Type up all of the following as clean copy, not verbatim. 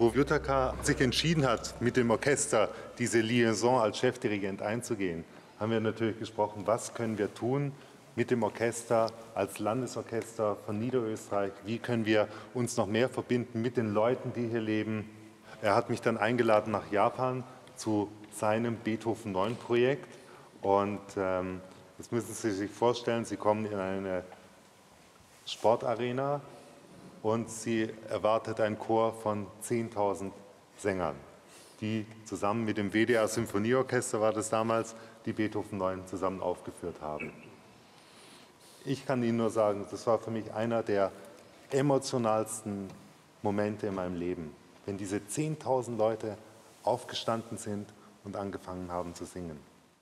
Wo Yutaka sich entschieden hat, mit dem Orchester diese Liaison als Chefdirigent einzugehen, haben wir natürlich gesprochen, was können wir tun mit dem Orchester als Landesorchester von Niederösterreich, wie können wir uns noch mehr verbinden mit den Leuten, die hier leben. Er hat mich dann eingeladen nach Japan zu seinem Beethoven 9 Projekt und das müssen Sie sich vorstellen, Sie kommen in eine Sportarena und Sie erwartet einen Chor von 10.000 Sängern, die zusammen mit dem WDR Symphonieorchester, war das damals, die Beethoven 9 zusammen aufgeführt haben. Ich kann Ihnen nur sagen, das war für mich einer der emotionalsten Momente in meinem Leben, wenn diese 10.000 Leute aufgestanden sind und angefangen haben zu singen.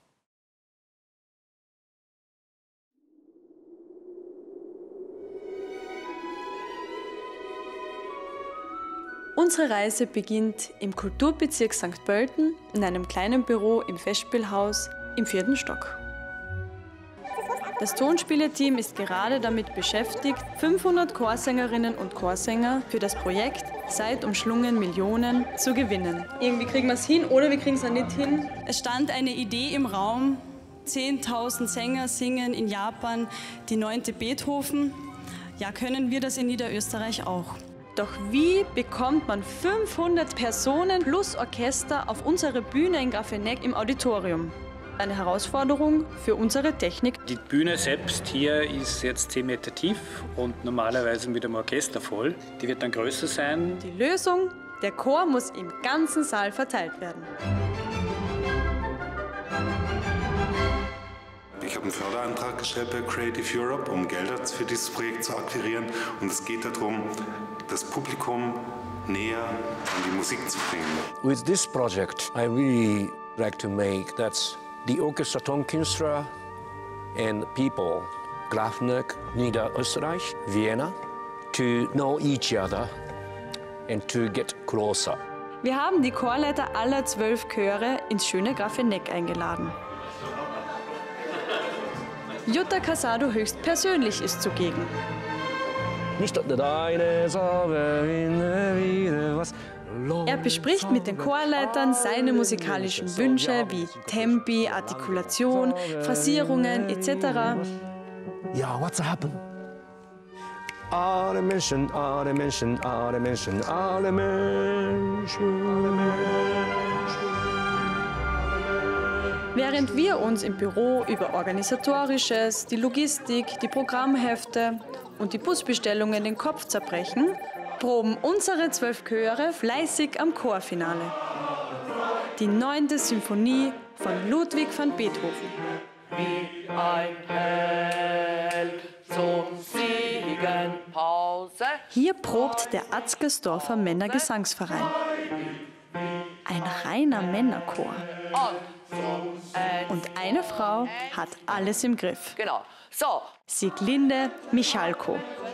Unsere Reise beginnt im Kulturbezirk St. Pölten in einem kleinen Büro im Festspielhaus im 4. Stock. Das Tonspielerteam ist gerade damit beschäftigt, 500 Chorsängerinnen und Chorsänger für das Projekt Seid umschlungen Millionen zu gewinnen. Irgendwie kriegen wir es hin oder wir kriegen es auch nicht hin. Es stand eine Idee im Raum, 10.000 Sänger singen in Japan die 9. Beethoven. Ja, können wir das in Niederösterreich auch? Doch wie bekommt man 500 Personen plus Orchester auf unsere Bühne in Grafeneck im Auditorium? Eine Herausforderung für unsere Technik. Die Bühne selbst hier ist jetzt 10 Meter tief und normalerweise mit dem Orchester voll. Die wird dann größer sein. Die Lösung? Der Chor muss im ganzen Saal verteilt werden. Ich habe einen Förderantrag gestellt bei Creative Europe, um Gelder für dieses Projekt zu akquirieren. Und es geht darum, das Publikum näher an die Musik zu bringen. With this project, I really like to make that the Orchestra Tonkinstra and people, Grafeneck, Niederösterreich, Vienna, to know each other and to get closer. Wir haben die Chorleiter aller 12 Chöre ins schöne Grafeneck eingeladen. Jutta Casado höchstpersönlich ist zugegen. Er bespricht mit den Chorleitern seine musikalischen Wünsche wie Tempi, Artikulation, Phrasierungen etc. Ja, what's happened? Alle Menschen, alle Menschen, alle Menschen, alle Menschen. Während wir uns im Büro über Organisatorisches, die Logistik, die Programmhefte und die Busbestellungen den Kopf zerbrechen, proben unsere 12 Chöre fleißig am Chorfinale. Die 9. Symphonie von Ludwig van Beethoven. Wie ein Held zum Siegen Pause. Hier probt der Atzgersdorfer Männergesangsverein. Ein reiner Männerchor. Und eine Frau hat alles im Griff. Genau. So. Sieglinde Michalko.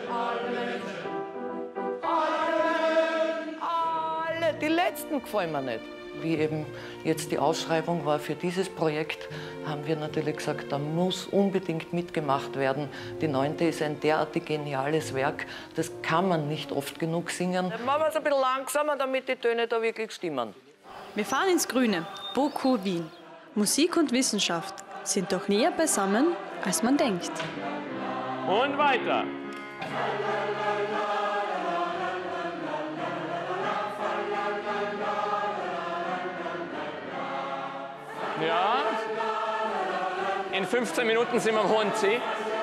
Die letzten gefallen mir nicht. Wie eben jetzt die Ausschreibung war für dieses Projekt, haben wir natürlich gesagt, da muss unbedingt mitgemacht werden. Die 9. ist ein derartig geniales Werk, das kann man nicht oft genug singen. Dann machen wir es ein bisschen langsamer, damit die Töne da wirklich stimmen. Wir fahren ins Grüne, BOKU Wien. Musik und Wissenschaft sind doch näher beisammen, als man denkt. Und weiter. Ja. In 15 Minuten sind wir am Hohen C.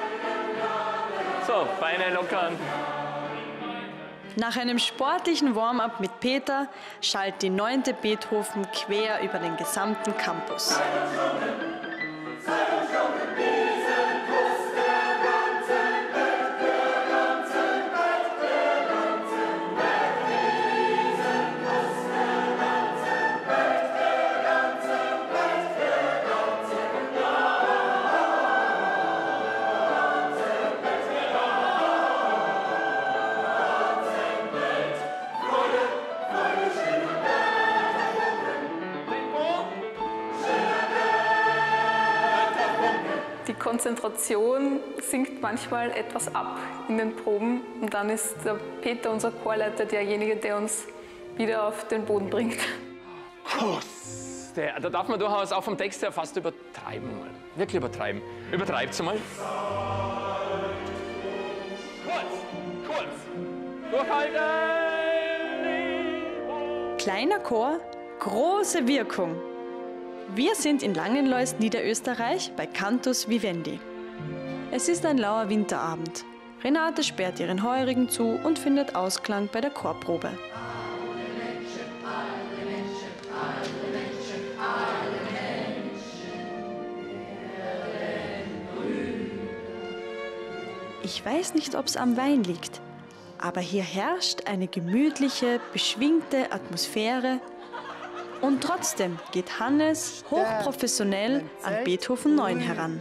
So, Beine lockern. Nach einem sportlichen Warm-up mit Peter schallt die 9. Beethoven quer über den gesamten Campus. Die Konzentration sinkt manchmal etwas ab in den Proben und dann ist der Peter, unser Chorleiter, derjenige, der uns wieder auf den Boden bringt. Da darf man durchaus auch vom Text her fast übertreiben. Wirklich übertreiben. Übertreibt's mal. Kurz. Durchhalten. Kleiner Chor, große Wirkung. Wir sind in Langenlois, Niederösterreich, bei Cantus Vivendi. Es ist ein lauer Winterabend. Renate sperrt ihren Heurigen zu und findet Ausklang bei der Chorprobe. Ich weiß nicht, ob es am Wein liegt, aber hier herrscht eine gemütliche, beschwingte Atmosphäre. Und trotzdem geht Hannes hochprofessionell an Beethoven 9 heran.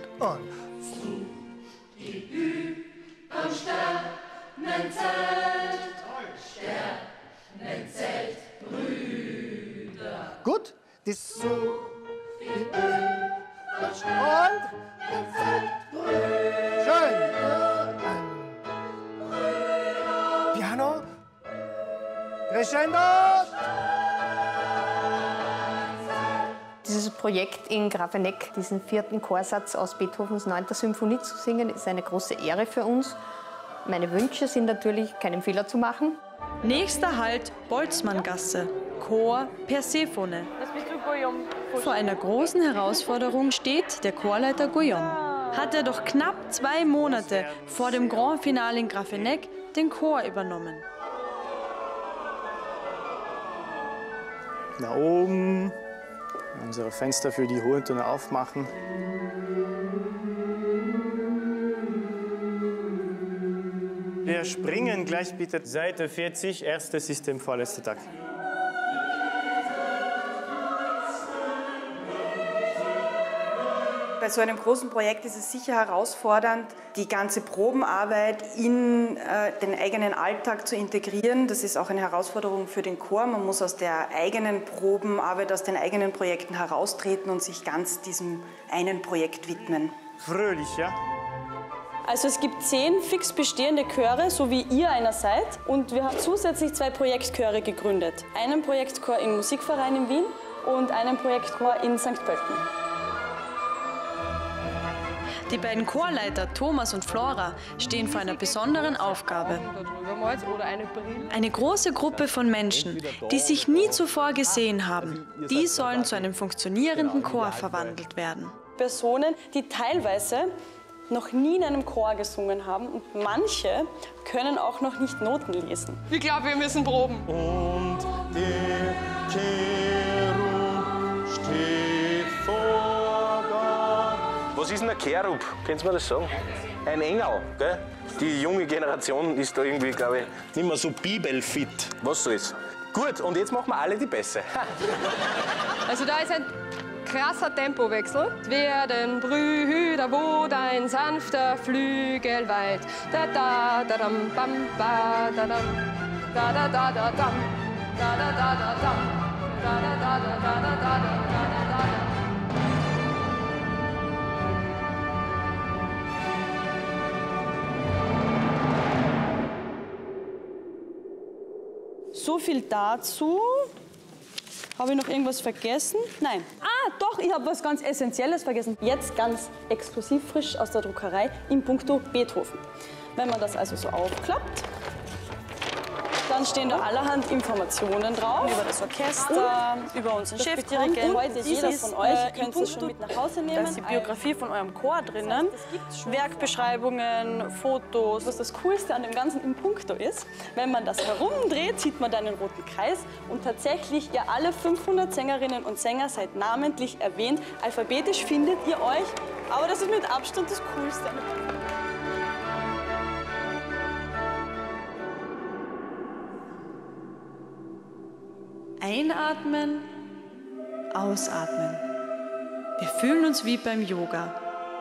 Gut, das so. Schön. Piano. Crescendo. Dieses Projekt in Grafeneck, diesen 4. Chorsatz aus Beethovens 9. Symphonie zu singen, ist eine große Ehre für uns. Meine Wünsche sind natürlich, keinen Fehler zu machen. Nächster Halt Boltzmanngasse, Chor Persephone. Vor einer großen Herausforderung steht der Chorleiter Guillaume. Hat er doch knapp 2 Monate vor dem Grand Finale in Grafeneck den Chor übernommen. Nach oben, unsere Fenster für die hohen Töne aufmachen. Wir springen gleich bitte Seite 40, erstes System, vorletzter Takt. Bei so einem großen Projekt ist es sicher herausfordernd, die ganze Probenarbeit in den eigenen Alltag zu integrieren. Das ist auch eine Herausforderung für den Chor. Man muss aus der eigenen Probenarbeit, aus den eigenen Projekten heraustreten und sich ganz diesem einen Projekt widmen. Fröhlich, ja? Also es gibt 10 fix bestehende Chöre, so wie ihr einer seid. Und wir haben zusätzlich 2 Projektchöre gegründet. Einen Projektchor im Musikverein in Wien und einen Projektchor in St. Pölten. Die beiden Chorleiter Thomas und Flora stehen vor einer besonderen Aufgabe. Eine große Gruppe von Menschen, die sich nie zuvor gesehen haben, die sollen zu einem funktionierenden Chor verwandelt werden. Personen, die teilweise noch nie in einem Chor gesungen haben und manche können auch noch nicht Noten lesen. Ich glaube, wir müssen proben. Und der Cherub steht vor Gott. Was ist denn ein Cherub? Könnt ihr mir das sagen? Ein Engel, gell? Die junge Generation ist da irgendwie, glaube ich, nicht mehr so bibelfit. Was soll's? Gut, und jetzt machen wir alle die Bässe. Also da ist ein krasser Tempowechsel. Werden Brüder, wo dein sanfter Flügel weilt. Da da da dam bam ba da dam da da da da dam da da da da dam da da da da da da da da da. So viel dazu. Habe ich noch irgendwas vergessen? Nein. Ah, doch, ich habe was ganz Essentielles vergessen. Jetzt ganz exklusiv frisch aus der Druckerei in puncto Beethoven. Wenn man das also so aufklappt, dann stehen da allerhand Informationen drauf. Über das Orchester, über unseren Chefdirigenten. Heute jeder von euch könnt es schon mit nach Hause nehmen. Da ist die Biografie von eurem Chor drinnen. Werkbeschreibungen, Fotos. Was das Coolste an dem Ganzen im Punkto ist, wenn man das herumdreht, sieht man dann einen roten Kreis. Und tatsächlich, ihr alle 500 Sängerinnen und Sänger seid namentlich erwähnt. Alphabetisch findet ihr euch. Aber das ist mit Abstand das Coolste. Einatmen, ausatmen. Wir fühlen uns wie beim Yoga.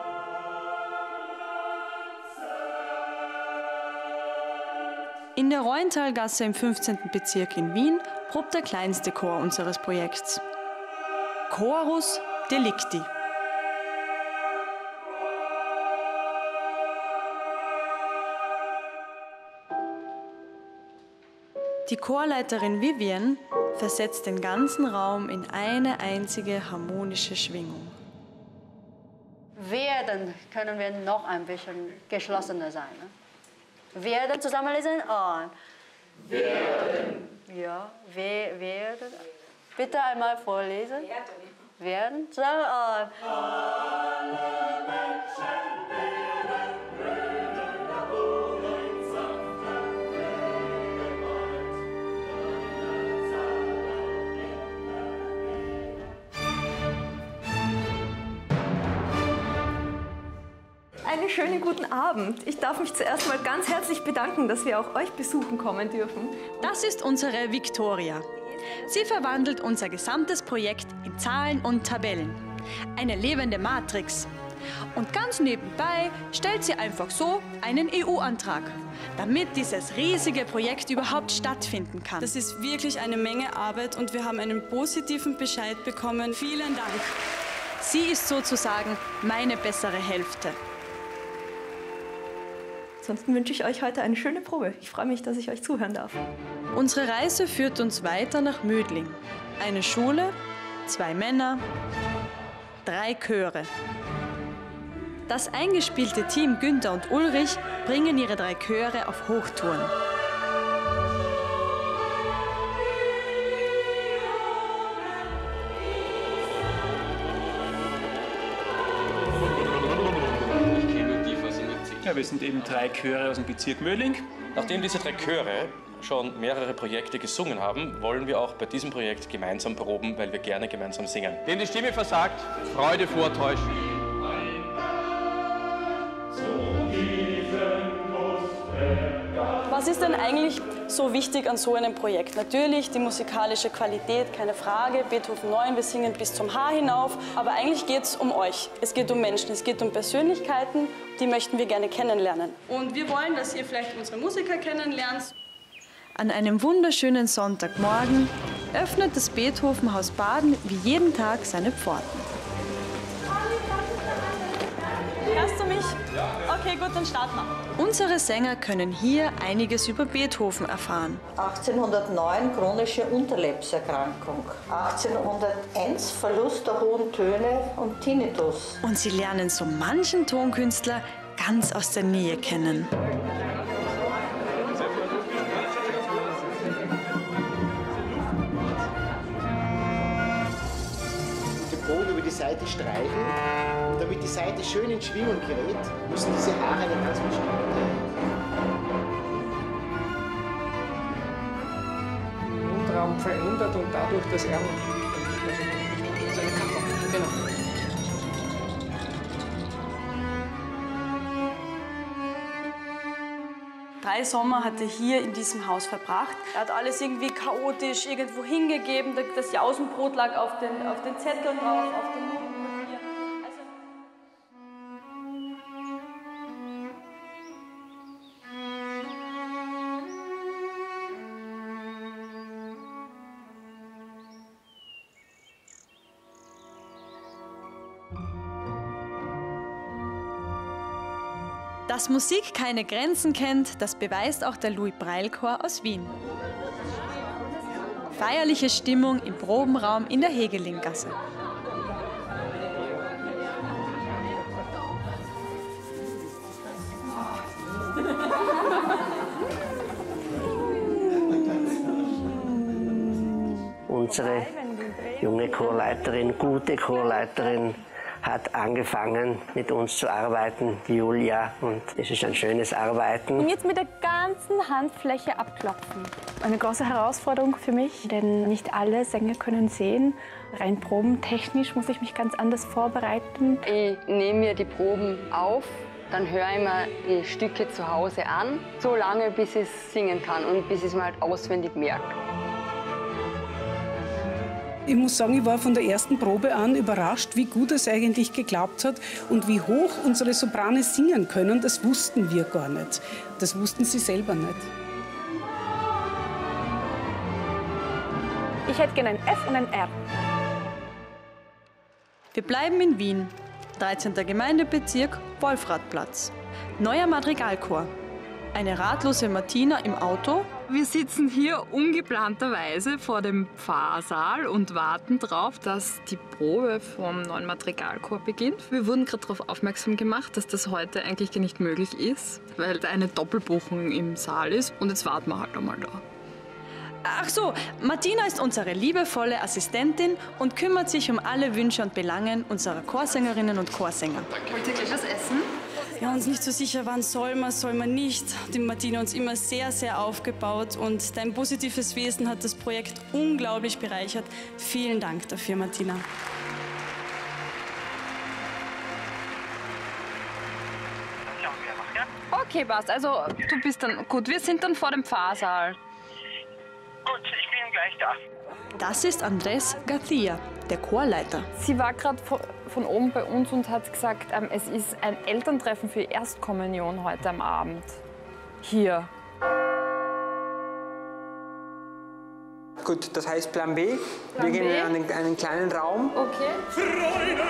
In der Reuenthalgasse im 15. Bezirk in Wien probt der kleinste Chor unseres Projekts. Chorus Delicti. Die Chorleiterin Vivian versetzt den ganzen Raum in eine einzige harmonische Schwingung. Werden können wir noch ein bisschen geschlossener sein. Ne? Werden zusammenlesen. Werden. Ja, werden. Bitte einmal vorlesen. Werden. Zusammen. Einen schönen guten Abend. Ich darf mich zuerst mal ganz herzlich bedanken, dass wir auch euch besuchen kommen dürfen. Das ist unsere Victoria. Sie verwandelt unser gesamtes Projekt in Zahlen und Tabellen. Eine lebende Matrix. Und ganz nebenbei stellt sie einfach so einen EU-Antrag, damit dieses riesige Projekt überhaupt stattfinden kann. Das ist wirklich eine Menge Arbeit und wir haben einen positiven Bescheid bekommen. Vielen Dank. Sie ist sozusagen meine bessere Hälfte. Ansonsten wünsche ich euch heute eine schöne Probe. Ich freue mich, dass ich euch zuhören darf. Unsere Reise führt uns weiter nach Mödling. Eine Schule, 2 Männer, 3 Chöre. Das eingespielte Team Günther und Ulrich bringen ihre 3 Chöre auf Hochtouren. Ja, wir sind eben 3 Chöre aus dem Bezirk Mödling. Nachdem diese 3 Chöre schon mehrere Projekte gesungen haben, wollen wir auch bei diesem Projekt gemeinsam proben, weil wir gerne gemeinsam singen. Dem die Stimme versagt, Freude vortäuschen. Was ist denn eigentlich so wichtig an so einem Projekt? Natürlich die musikalische Qualität, keine Frage. Beethoven 9, wir singen bis zum H hinauf. Aber eigentlich geht es um euch. Es geht um Menschen, es geht um Persönlichkeiten, die möchten wir gerne kennenlernen. Und wir wollen, dass ihr vielleicht unsere Musiker kennenlernt. An einem wunderschönen Sonntagmorgen öffnet das Beethovenhaus Baden wie jeden Tag seine Pforten. Hörst du mich? Ja. Okay, gut, dann starten wir. Unsere Sänger können hier einiges über Beethoven erfahren. 1809 chronische Unterleibserkrankung. 1801 Verlust der hohen Töne und Tinnitus. Und sie lernen so manchen Tonkünstler ganz aus der Nähe kennen. Über die Saite streichen. Und damit die Saite schön in Schwingung gerät, müssen diese Haare eine ganz bestimmte Mundraum verändert und dadurch das R seine Kappa. Genau. Drei Sommer hat er hier in diesem Haus verbracht. Er hat alles irgendwie chaotisch irgendwo hingegeben. Das Jausenbrot lag auf den Zetteln drauf, auf dem Notenpapier. Dass Musik keine Grenzen kennt, das beweist auch der Louis-Braille-Chor aus Wien. Feierliche Stimmung im Probenraum in der Hegelinggasse. Unsere junge Chorleiterin, gute Chorleiterin, hat angefangen, mit uns zu arbeiten, Julia, und es ist ein schönes Arbeiten. Und jetzt mit der ganzen Handfläche abklopfen. Eine große Herausforderung für mich, denn nicht alle Sänger können sehen. Rein probentechnisch muss ich mich ganz anders vorbereiten. Ich nehme mir die Proben auf, dann höre ich mir die Stücke zu Hause an, so lange, bis ich es singen kann und bis ich es mal halt auswendig merke. Ich muss sagen, ich war von der ersten Probe an überrascht, wie gut es eigentlich geklappt hat und wie hoch unsere Soprane singen können. Das wussten wir gar nicht. Das wussten sie selber nicht. Ich hätte gerne ein F und ein R. Wir bleiben in Wien. 13. Gemeindebezirk, Wolfratplatz. Neuer Madrigalchor. Eine ratlose Martina im Auto Wir sitzen hier ungeplanterweise vor dem Pfarrsaal und warten darauf, dass die Probe vom neuen Madrigalchor beginnt. Wir wurden gerade darauf aufmerksam gemacht, dass das heute eigentlich gar nicht möglich ist, weil da eine Doppelbuchung im Saal ist. Und jetzt warten wir halt einmal da. Ach so, Martina ist unsere liebevolle Assistentin und kümmert sich um alle Wünsche und Belangen unserer Chorsängerinnen und Chorsänger. Wollt ihr gleich was essen? Wir waren uns nicht so sicher, wann soll man nicht. Die Martina hat uns immer sehr, sehr aufgebaut und dein positives Wesen hat das Projekt unglaublich bereichert. Vielen Dank dafür, Martina. Okay, passt. Also du bist dann gut. Wir sind dann vor dem Pfarrsaal. Gut, ich bin gleich da. Das ist Andrés García, der Chorleiter. Sie war gerade von oben bei uns und hat gesagt, es ist ein Elterntreffen für Erstkommunion heute am Abend. Hier. Gut, das heißt Plan B. Wir gehen in einen kleinen Raum. Okay. Freude,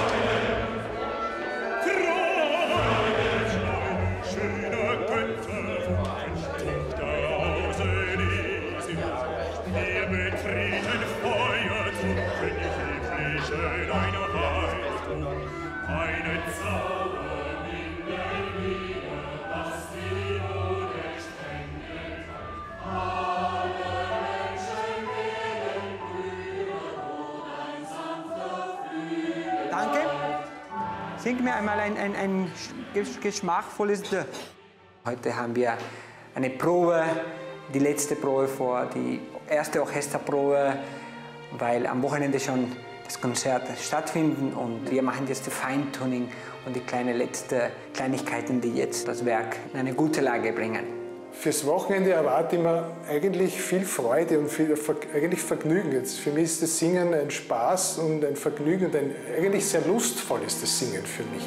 schöner Götter, Tochter aus Elysium. Wir betreten Feuertrunken, liebliche deiner Heilung. Eine Zauber in der Liebe, was die Ode spendet. Alle Menschen werden Brüder, wo dein sanfter Flügel. Danke. Sing mir einmal ein geschmackvolles D. Heute haben wir eine Probe, die letzte Probe vor, die erste Orchesterprobe, weil am Wochenende schon das Konzert stattfindet und wir machen jetzt das Feintuning und die letzten Kleinigkeiten, die jetzt das Werk in eine gute Lage bringen. Fürs Wochenende erwarte ich mir eigentlich viel Freude und eigentlich Vergnügen. Jetzt für mich ist das Singen ein Spaß und ein Vergnügen und eigentlich sehr lustvoll ist das Singen für mich.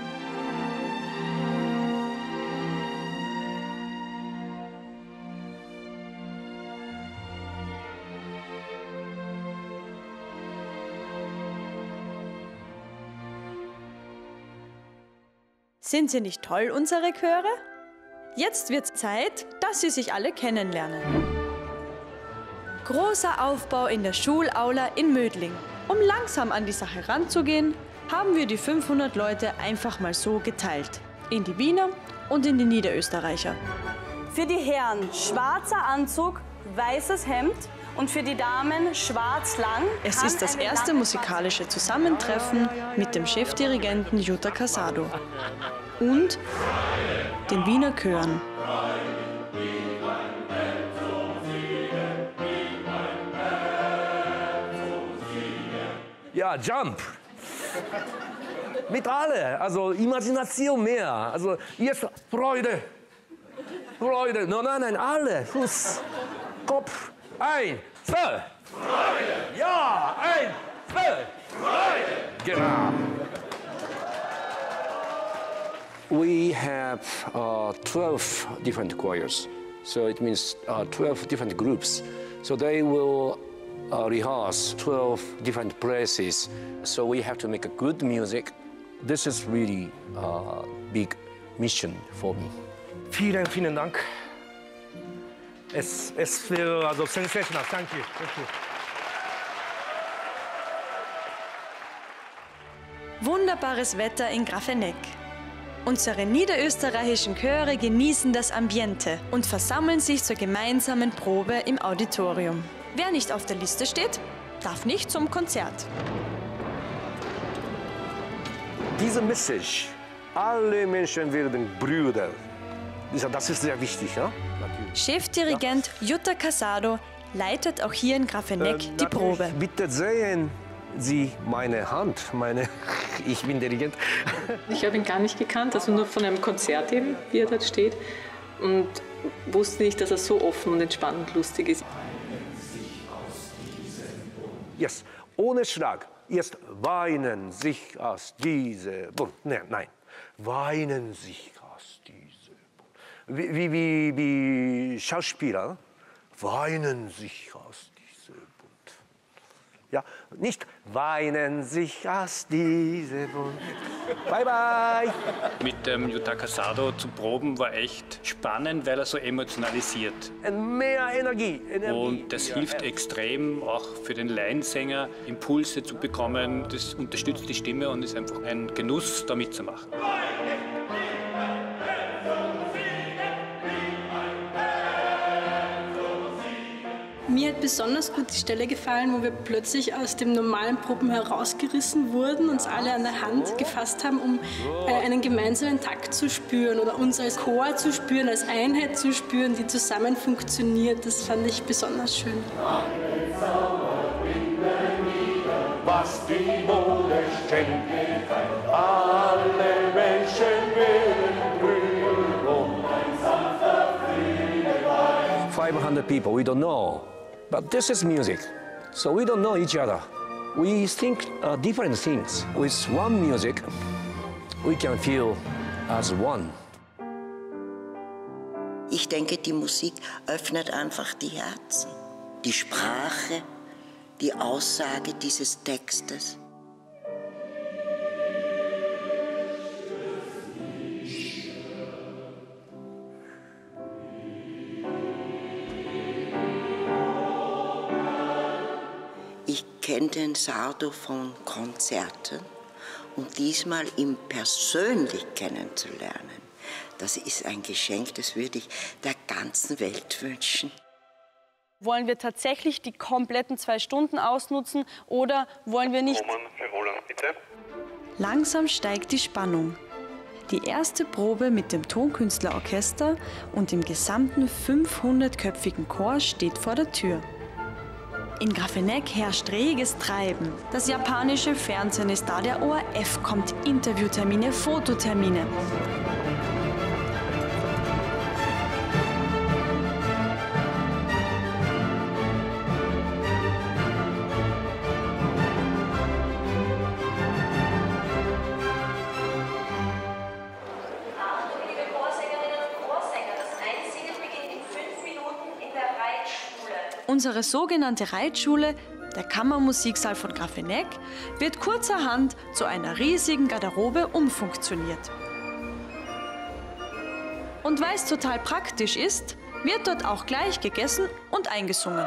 Sind sie nicht toll, unsere Chöre? Jetzt wird Zeit, dass sie sich alle kennenlernen. Großer Aufbau in der Schulaula in Mödling. Um langsam an die Sache ranzugehen, haben wir die 500 Leute einfach mal so geteilt. In die Wiener und in die Niederösterreicher. Für die Herren schwarzer Anzug, weißes Hemd und für die Damen schwarz lang. Es ist das erste musikalische Zusammentreffen mit dem Chefdirigenten Jutta Casado und den Wiener Chören. Ja, Jump. Mit alle, also Imagination mehr. Also jetzt Freude. Freude. Nein, alle. Fuß, Kopf. 1, 2. Freude. Ja, 1, 2. Freude. Genau. We have 12 different choirs, so it means 12 different groups. So they will rehearse 12 different places. So we have to make a good music. This is really a big mission for me. Vielen Dank. Es feels also sensational. Thank you. Wunderbares Wetter in Grafeneck. Unsere niederösterreichischen Chöre genießen das Ambiente und versammeln sich zur gemeinsamen Probe im Auditorium. Wer nicht auf der Liste steht, darf nicht zum Konzert. Diese Message, alle Menschen werden Brüder, das ist sehr wichtig, ja? Chefdirigent Jutta Casado leitet auch hier in Grafeneck die Probe. Bitte sehen Sie meine Hand, ich bin Dirigent. Ich habe ihn gar nicht gekannt, also nur von einem Konzert eben, wie er dort steht. Und wusste nicht, dass er so offen und entspannt und lustig ist. Yes, ohne Schlag. Erst weinen sich aus diese Bund. Nein, weinen sich aus diese Bund. Wie Schauspieler weinen sich aus diese Bund. Ja, nicht weinen sich aus diese Wunde. Bye, bye. Mit dem Yutaka Sado zu proben war echt spannend, weil er so emotionalisiert. Mehr Energie. Und das hilft extrem, auch für den Laiensänger, Impulse zu bekommen. Das unterstützt die Stimme und ist einfach ein Genuss, da mitzumachen. Mir hat besonders gut die Stelle gefallen, wo wir plötzlich aus dem normalen Proben herausgerissen wurden, uns alle an der Hand gefasst haben, um einen gemeinsamen Takt zu spüren oder uns als Chor zu spüren, als Einheit zu spüren, die zusammen funktioniert. Das fand ich besonders schön. Was die Mode schenkt, alle Menschen willen Rührung. 500 people, we don't know. But this is music, so we don't know each other. We think different things. With one music, we can feel as one. Ich denke, die Musik öffnet einfach die Herzen. Die Sprache, die Aussage dieses Textes. Ich kenne den Sado von Konzerten und diesmal ihn persönlich kennenzulernen, das ist ein Geschenk, das würde ich der ganzen Welt wünschen. Wollen wir tatsächlich die kompletten 2 Stunden ausnutzen oder wollen wir nicht? Langsam steigt die Spannung. Die erste Probe mit dem Tonkünstlerorchester und dem gesamten 500-köpfigen Chor steht vor der Tür. In Grafeneck herrscht reges Treiben. Das japanische Fernsehen ist da, der ORF kommt, Interviewtermine, Fototermine. Unsere sogenannte Reitschule, der Kammermusiksaal von Grafeneck, wird kurzerhand zu einer riesigen Garderobe umfunktioniert. Und weil es total praktisch ist, wird dort auch gleich gegessen und eingesungen.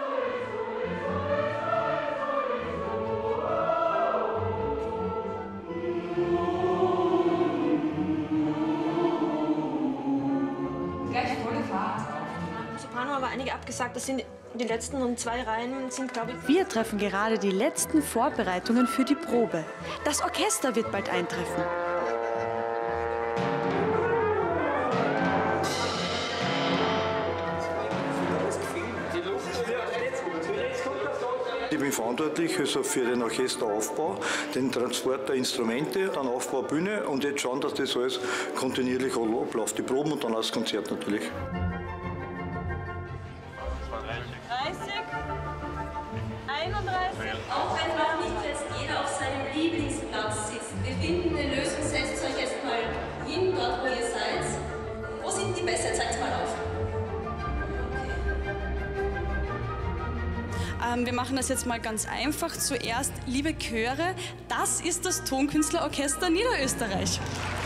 Gleich volle Fahrt. Soprano aber einige abgesagt. Das sind die letzten 2 Reihen, sind, glaube ich. Wir treffen gerade die letzten Vorbereitungen für die Probe. Das Orchester wird bald eintreffen. Ich bin verantwortlich also für den Orchesteraufbau, den Transport der Instrumente, dann Aufbau Bühne und jetzt schauen, dass das alles kontinuierlich abläuft. Die Proben und dann das Konzert natürlich. 30, 31. Auch wenn noch nicht jetzt jeder auf seinem Lieblingsplatz sitzt. Wir finden eine Lösung, setzt euch erstmal hin, dort wo ihr seid. Wo sind die besser? Zeigt mal auf. Wir machen das jetzt mal ganz einfach. Zuerst, liebe Chöre, das ist das Tonkünstlerorchester Niederösterreich.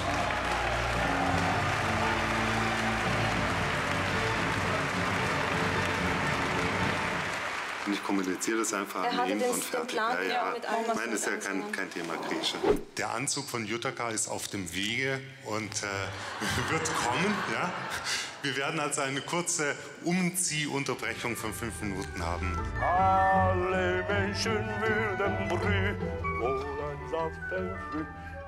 Und ich kommuniziere das einfach an ihn und fertig. Ja. Ich meine, das ist ja kein Thema Grieche. Der Anzug von Yutaka ist auf dem Wege und wird kommen. Ja? Wir werden also eine kurze Umziehunterbrechung von 5 Minuten haben. Alle Menschen würden brühen, ein sanfter Früh.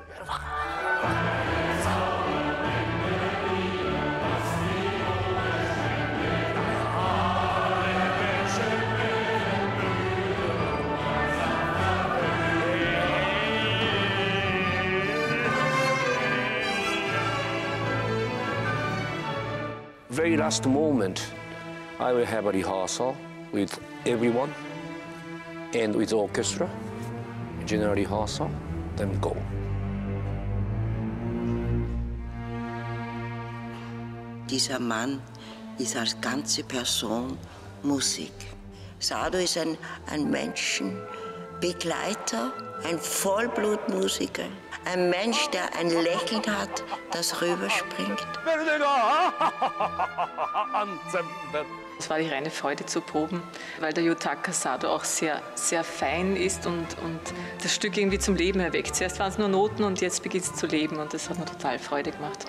Very last moment, I will have a rehearsal with everyone and with the orchestra, general rehearsal, then go. Dieser Mann ist als ganze Person Musik. Sado ist ein Mensch, Begleiter, ein Vollblutmusiker, ein Mensch, der ein Lächeln hat, das rüberspringt. Es war die reine Freude zu proben, weil der Yutaka Sado auch sehr, sehr fein ist und das Stück irgendwie zum Leben erweckt. Zuerst waren es nur Noten und jetzt beginnt es zu leben und das hat mir total Freude gemacht.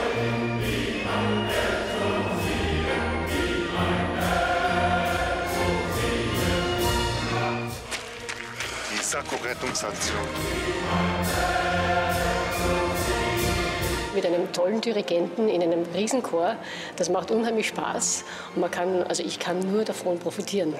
Die Sakko-Rettungsaktion. Mit einem tollen Dirigenten in einem Riesenchor, das macht unheimlich Spaß und ich kann nur davon profitieren.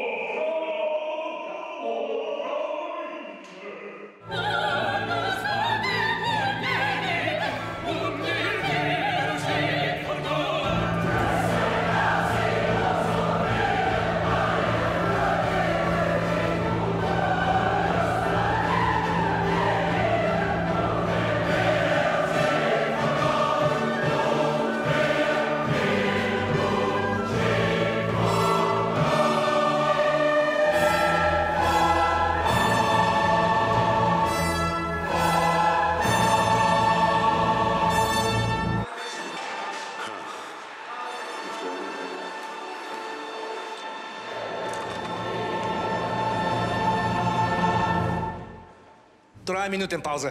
Drei Minuten Pause.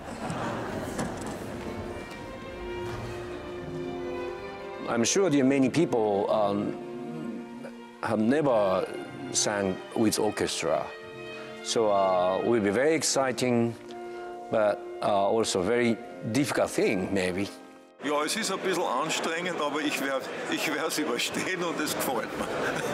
I'm sure that many people have never sang with orchestra. So it will be very exciting, but also very difficult thing, maybe. Ja, es ist ein bisschen anstrengend, aber ich werde es überstehen und es gefällt mir.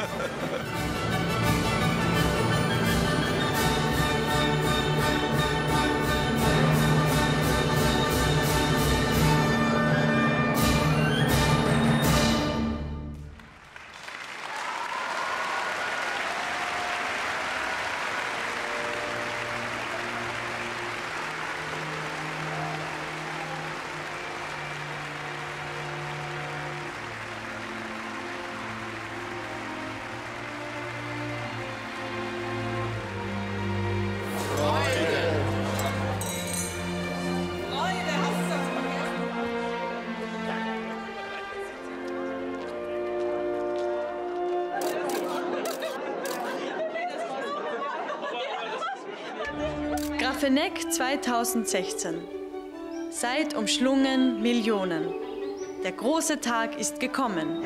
Grafeneck 2016. Seid umschlungen Millionen. Der große Tag ist gekommen.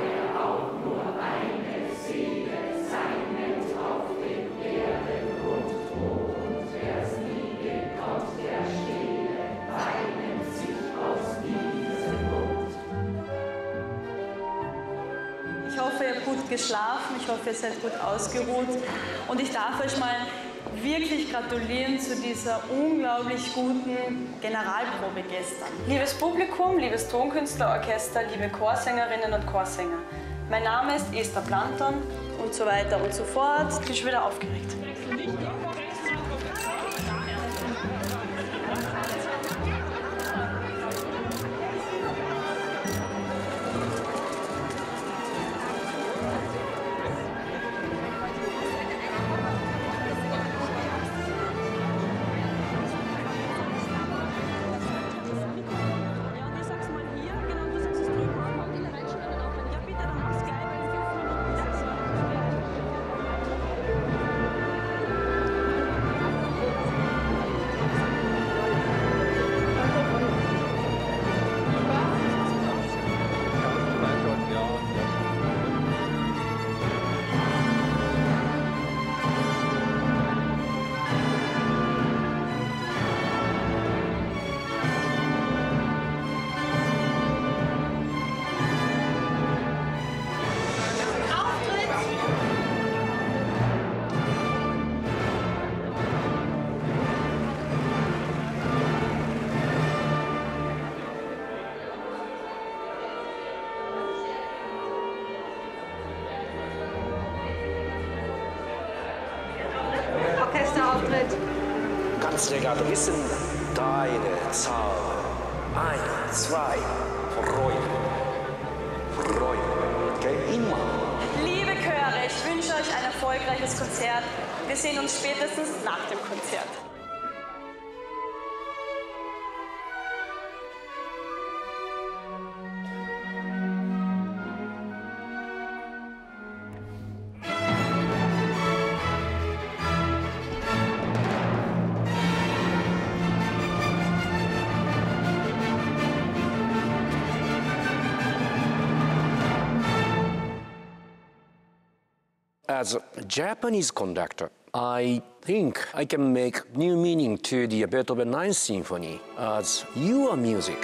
Ich hoffe, ihr habt gut geschlafen, ich hoffe, ihr seid gut ausgeruht und ich darf euch mal wirklich gratulieren zu dieser unglaublich guten Generalprobe gestern. Liebes Publikum, liebes Tonkünstlerorchester, liebe Chorsängerinnen und Chorsänger. Mein Name ist Esther Planton und so weiter und so fort. Ich bin schon wieder aufgeregt. Ganz legato, wissen deine Zahl. 1, 2, Freude. Freude. Okay, immer. Liebe Chöre, ich wünsche euch ein erfolgreiches erfolgreiches Konzert. Wir sehen uns spätestens nach dem Konzert. As a Japanese conductor, I think I can make new meaning to the Beethoven Ninth Symphony as your music.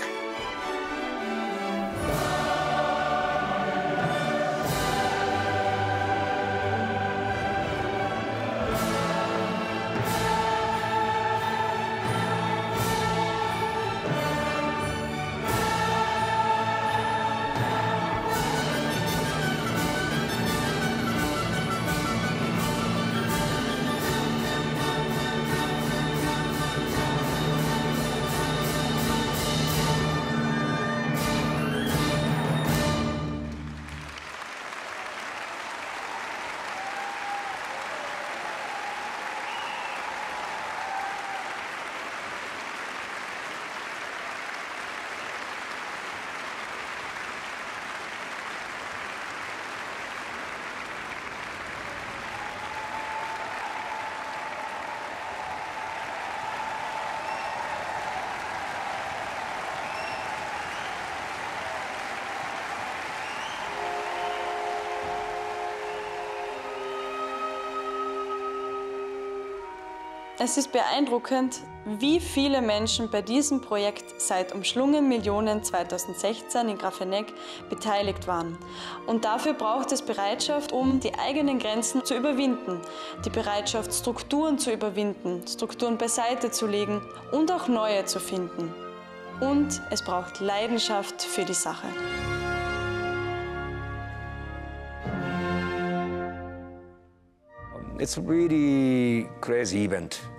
Es ist beeindruckend, wie viele Menschen bei diesem Projekt seit Umschlungen Millionen 2016 in Grafeneck beteiligt waren. Und dafür braucht es Bereitschaft, um die eigenen Grenzen zu überwinden, die Bereitschaft, Strukturen zu überwinden, Strukturen beiseite zu legen und auch neue zu finden. Und es braucht Leidenschaft für die Sache. It's a really crazy event.